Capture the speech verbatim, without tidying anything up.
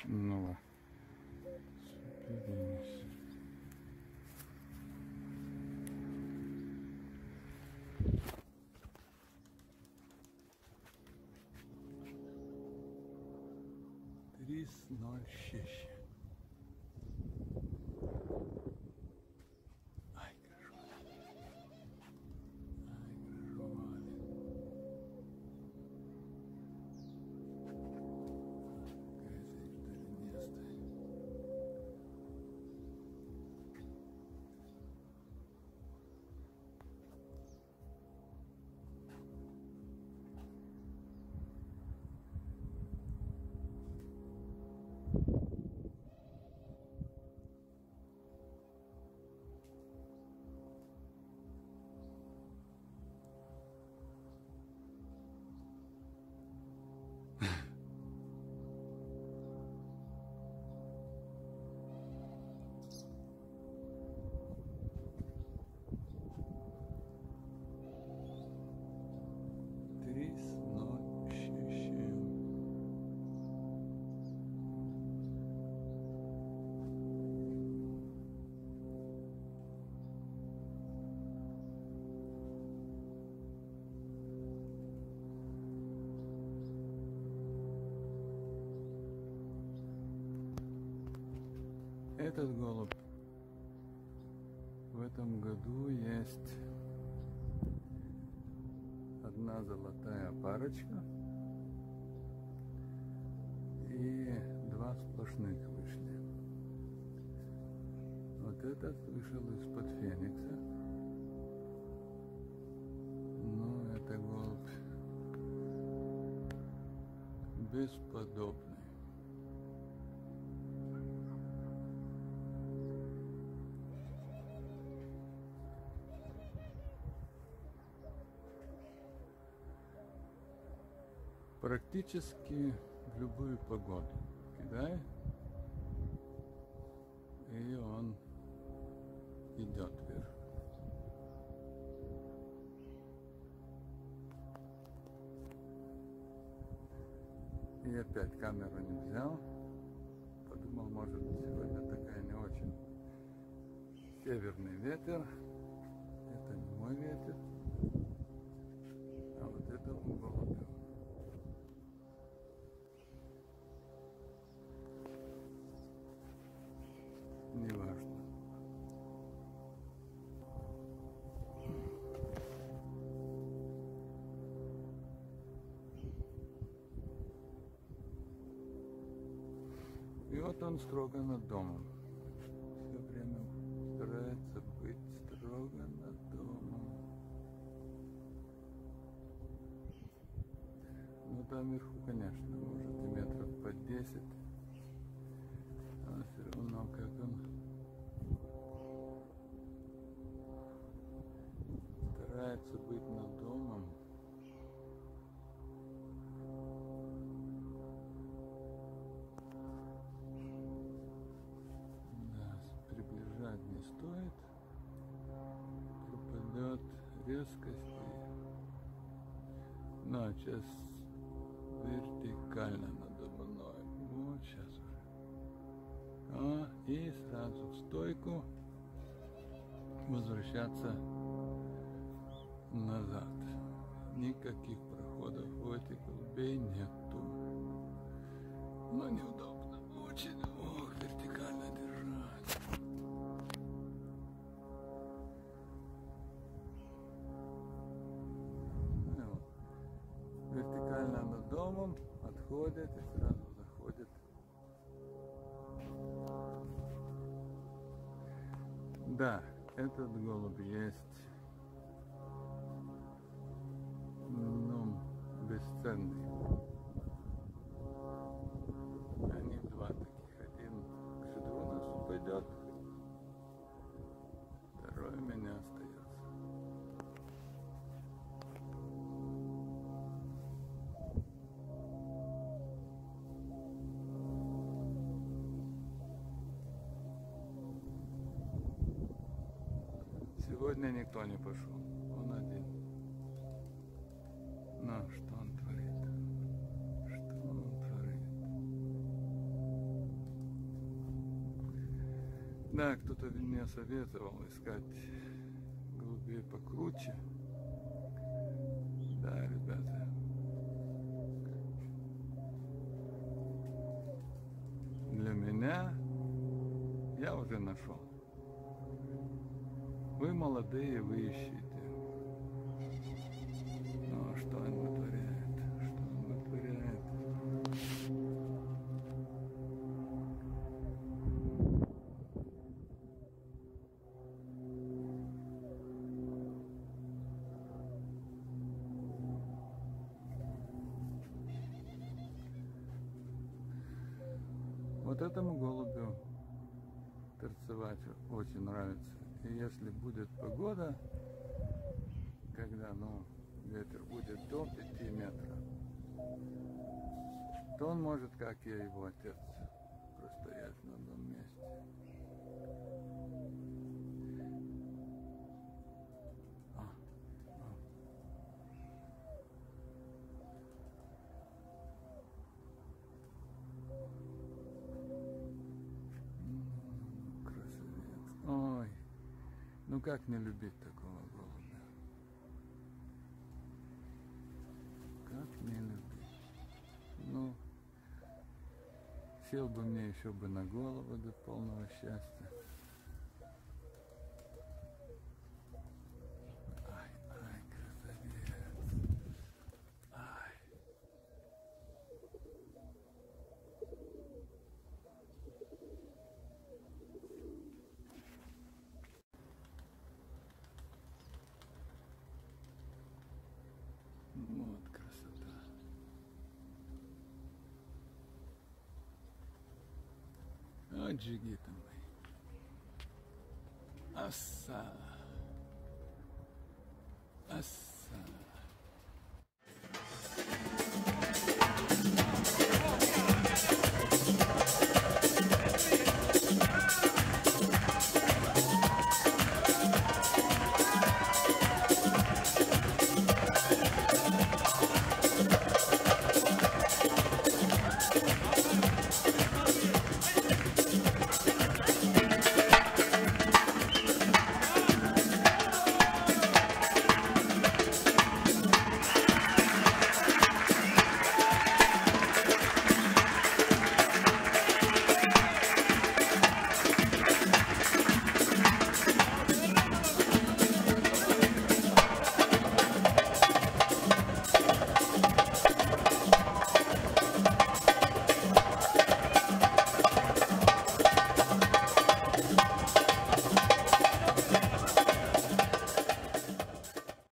Ну, Супер. тридцать ноль шесть. Ай, хорошо. Ай, хорошо. Какая-то что ли место. тридцать ноль шесть. Этот голубь в этом году есть одна золотая парочка и два сплошных вышли. Вот этот вышел из-под Феникса. Ну, это голубь бесподобный. Практически в любую погоду кидай, и он идет вверх. И опять камеру не взял. Подумал, может, сегодня такая не очень северный ветер. Это не мой ветер, а вот этому голубю. Неважно. И вот он строго над домом. Все время старается быть строго над домом. Ну там вверху, конечно, может и метров под десять. А все равно, как он старается быть над домом. Да, приближать не стоит. Пропадет резкость. Ну, а сейчас вертикально надо мной. Вот сейчас уже. А, и сразу в стойку возвращаться назад. Никаких проходов у этих голубей нету. Но неудобно. Очень ох, вертикально держать. Ну, вертикально над домом отходит и сразу заходит. Да, этот голубь есть, ну, бесценный. Они два таких. Один к Шедрунасу пойдет, второй у меня остается. Сегодня никто не пошел, он один. Ну, что он творит? Что он творит? Да, кто-то мне советовал искать голубей покруче. Да, ребята. Для меня я уже нашел. Вы молодые, вы ищите. Но что он вытворяет? Что он вытворяет? Вот этому голубю торцевать очень нравится. И если будет погода, когда, ну, ветер будет до пяти метров, то он может, как я, его отец, простоять на одном месте. А, а. М-м, красавец. Ой, ну как не любить такого голубя? Как не любить? Ну, сел бы мне еще бы на голову до полного счастья. Ай, ай, красавец. Ай. Вот красота. А джигиты мои. Аса. Аса.